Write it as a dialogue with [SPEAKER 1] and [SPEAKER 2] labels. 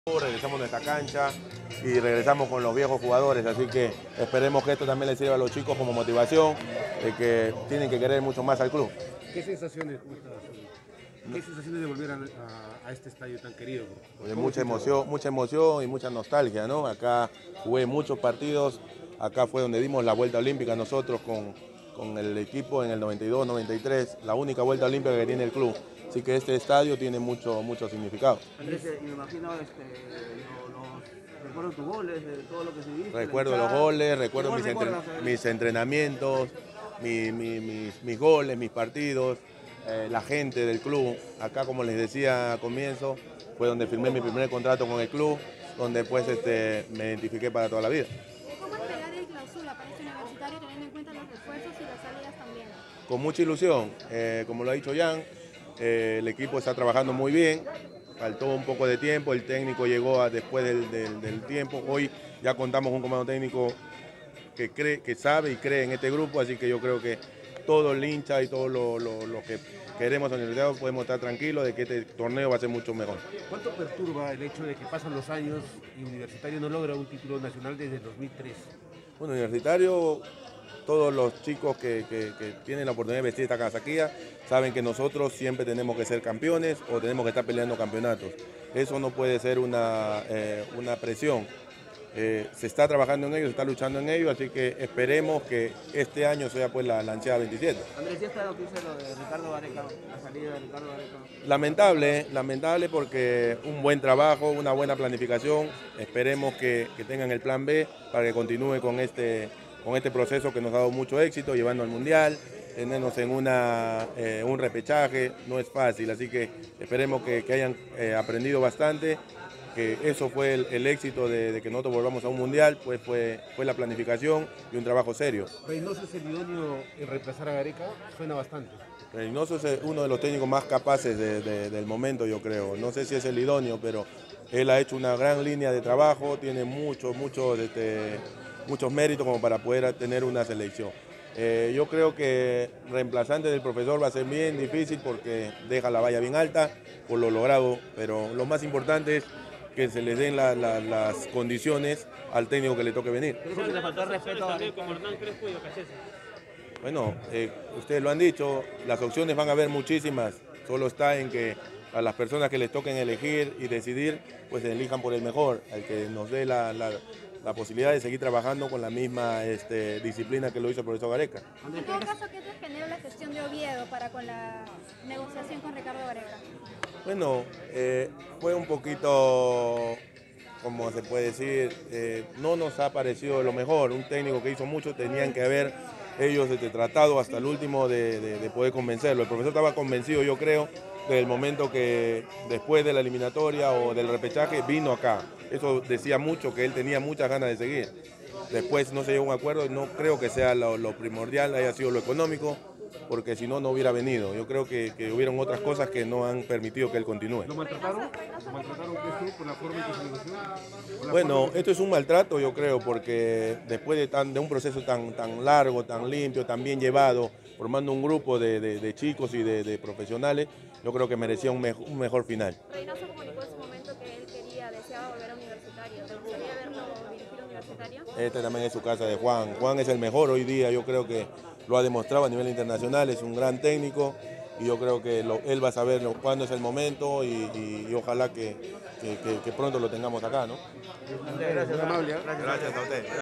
[SPEAKER 1] Regresamos a nuestra cancha y regresamos con los viejos jugadores, así que esperemos que esto también les sirva a los chicos como motivación, de que tienen que querer mucho más al club.
[SPEAKER 2] ¿Qué sensaciones de volver a este estadio tan querido?
[SPEAKER 1] Mucha emoción y mucha nostalgia, ¿no? Acá jugué muchos partidos, acá fue donde dimos la vuelta olímpica nosotros con el equipo en el 92, 93, la única vuelta olímpica que tiene el club. Así que este estadio tiene mucho significado.
[SPEAKER 3] Andrés, me imagino, recuerdo tus goles, de todo lo que se viste.
[SPEAKER 1] Recuerdo los goles, recuerdo mis entrenamientos, mis goles, mis partidos, la gente del club. Acá, como les decía al comienzo, fue donde firmé mi primer contrato con el club, donde pues me identifiqué para toda la vida.
[SPEAKER 4] ¿Cómo esperar el clausura para este universitario teniendo en cuenta los refuerzos y las salidas también?
[SPEAKER 1] Con mucha ilusión, como lo ha dicho Jan, el equipo está trabajando muy bien, faltó un poco de tiempo, el técnico llegó después del tiempo. Hoy ya contamos con un comando técnico que sabe y cree en este grupo, así que yo creo que todo el hincha y todo lo que queremos en el universitario podemos estar tranquilos de que este torneo va a ser mucho mejor.
[SPEAKER 2] ¿Cuánto perturba el hecho de que pasan los años y Universitario no logra un título nacional desde el 2003?
[SPEAKER 1] Bueno, Universitario, todos los chicos que tienen la oportunidad de vestir esta casaquilla saben que nosotros siempre tenemos que ser campeones o tenemos que estar peleando campeonatos. Eso no puede ser una presión. Se está trabajando en ello, se está luchando en ello, así que esperemos que este año sea pues la ansiada 27.
[SPEAKER 3] Andrés, ¿ya está lo que dice lo de Ricardo Gareca, la salida de Ricardo Gareca?
[SPEAKER 1] Lamentable porque un buen trabajo, una buena planificación, esperemos que tengan el plan B para que continúe con este proceso que nos ha dado mucho éxito, llevando al Mundial, tenernos en un repechaje, no es fácil, así que esperemos que hayan aprendido bastante, que eso fue el éxito de que nosotros volvamos a un Mundial, pues fue la planificación y un trabajo serio.
[SPEAKER 2] ¿Reynoso es el idóneo en reemplazar a Gareca? Suena bastante.
[SPEAKER 1] Reynoso es uno de los técnicos más capaces del momento, yo creo. No sé si es el idóneo, pero él ha hecho una gran línea de trabajo, tiene muchos méritos como para poder tener una selección. Yo creo que reemplazante del profesor va a ser bien difícil porque deja la valla bien alta por lo logrado, pero lo más importante es que se les den las condiciones al técnico que le toque venir.
[SPEAKER 3] ¿Eso que le faltó el respeto a Gareca?
[SPEAKER 1] Bueno, ustedes lo han dicho, las opciones van a haber muchísimas, solo está en que a las personas que les toquen elegir y decidir, pues elijan por el mejor, al que nos dé la posibilidad de seguir trabajando con la misma disciplina que lo hizo el profesor Gareca.
[SPEAKER 4] En todo caso, ¿qué te genera la gestión de Oviedo para con la negociación con Ricardo Gareca?
[SPEAKER 1] Bueno, fue un poquito, como se puede decir, no nos ha parecido lo mejor. Un técnico que hizo mucho, tenían que haber ellos tratado hasta el último de poder convencerlo. El profesor estaba convencido, yo creo, desde el momento que después de la eliminatoria o del repechaje vino acá. Eso decía mucho, que él tenía muchas ganas de seguir. Después no se llegó a un acuerdo y no creo que sea lo primordial, haya sido lo económico, porque si no, no hubiera venido. Yo creo que hubieron otras cosas que no han permitido que él continúe.
[SPEAKER 2] ¿Lo maltrataron? ¿Lo maltrataron por la forma en que se negoció?
[SPEAKER 1] Bueno, esto es un maltrato, yo creo, porque después de un proceso tan largo, tan limpio, tan bien llevado, formando un grupo de chicos y de profesionales, yo creo que merecía un mejor final.
[SPEAKER 4] Reynoso comunicó en su momento que él deseaba volver a Universitario. ¿Te gustaría verlo dirigir a Universitario?
[SPEAKER 1] Esta también es su casa de Juan. Juan es el mejor hoy día, yo creo que lo ha demostrado a nivel internacional, es un gran técnico y yo creo que él va a saber cuándo es el momento y ojalá que pronto lo tengamos acá, ¿no?
[SPEAKER 3] Gracias,
[SPEAKER 2] Muy amable, ¿eh?
[SPEAKER 1] Gracias a usted.